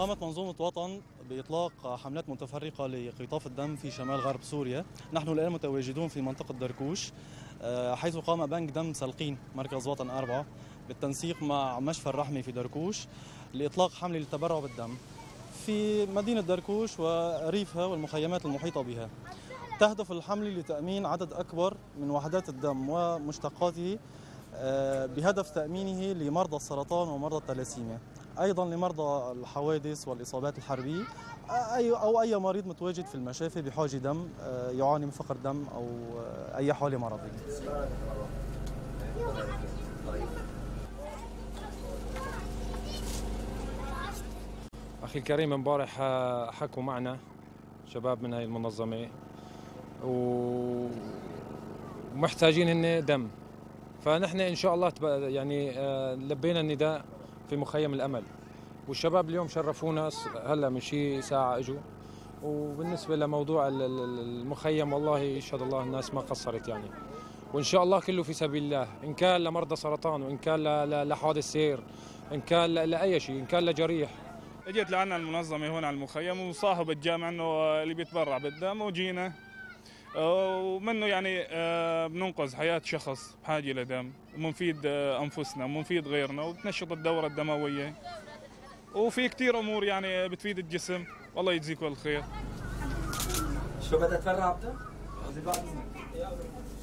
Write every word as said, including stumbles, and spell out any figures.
قامت منظومة وطن بإطلاق حملات متفرقة لقطاف الدم في شمال غرب سوريا. نحن الآن متواجدون في منطقة دركوش، حيث قام بنك دم سلقين مركز وطن أربعة بالتنسيق مع مشفى الرحمي في دركوش لإطلاق حملة للتبرع بالدم في مدينة دركوش وريفها والمخيمات المحيطة بها. تهدف الحملة لتأمين عدد أكبر من وحدات الدم ومشتقاته بهدف تأمينه لمرضى السرطان ومرضى الثلاسيميا، أيضا لمرضى الحوادث والإصابات الحربية أو أي مريض متواجد في المشافي بحاجة دم، يعاني من فقر دم أو أي حالة مرضية. أخي الكريم، امبارح حكوا معنا شباب من هاي المنظمة ومحتاجين هن دم، فنحن إن شاء الله يعني لبينا النداء في مخيم الأمل، والشباب اليوم شرفونا هلا من شي ساعة اجوا. وبالنسبة لموضوع المخيم والله يشهد الله الناس ما قصرت يعني، وإن شاء الله كله في سبيل الله، إن كان لمرضى سرطان وإن كان لحوادث سير، إن كان لأي شيء، إن كان لجريح. اجت لعنا المنظمة هون على المخيم وصاحبت جامع انه اللي بيتبرع بالدم، وجينا ومنه يعني بننقذ حياة شخص بحاجة لدم، ومنفيد أنفسنا ومنفيد غيرنا، وبتنشط الدورة الدموية، وفي كتير أمور يعني بتفيد الجسم. والله يجزيكم الخير. شو بدها تفرع بدها؟